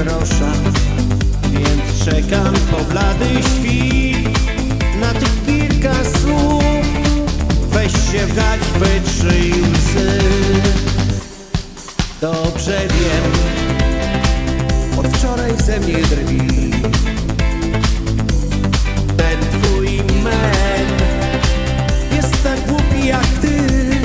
grosza, więc czekam po blady świt na tych kilka słów. Weź się w garść, wytrzyj łzy. Dobrze wiem, od wczoraj ze mnie drwi ten twój men. Jest tak głupi jak ty.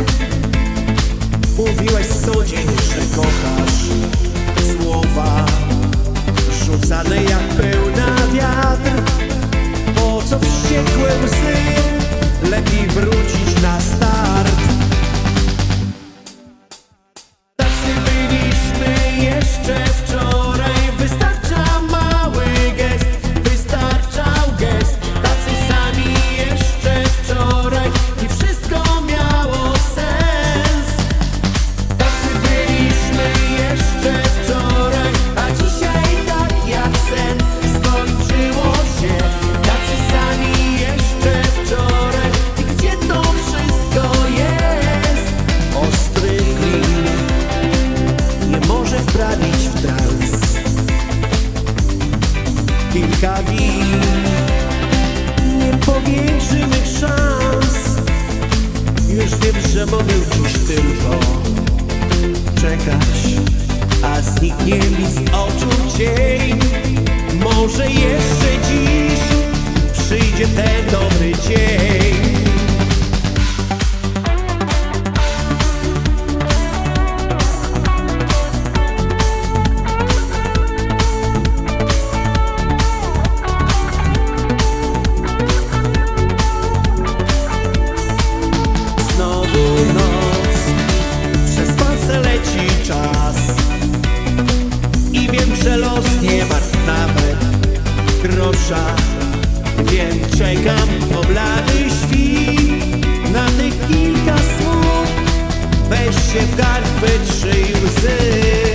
Mówiłeś co dzień, że kochasz. Słowa rzucane jak pył na wiatr. Po co wściekłe łzy? Lepiej wrócić na start. Tacy byliśmy jeszcze wczoraj. Wystarcza mały gest, wystarczał gest. Tacy sami jeszcze wczoraj i wszystko miało sens. Tacy byliśmy jeszcze wczoraj, a dzisiaj tak jak sen skończyło się. Tacy sami jeszcze wczoraj i gdzie to wszystko jest? Ostry klin nie może wprawić w trans. Kilka win nie powiększy mych szans. Już wiem, że mogę dziś tylko czekać, a zniknie mi z oczu cień. Może jeszcze dziś przyjdzie ten dobry dzień. Znowu noc, przez palce leci czas i wiem, że los nie martw nawet grosza. Więc czekam po blady świt na tych kilka słów. Weź się w garść, wytrzyj łzy.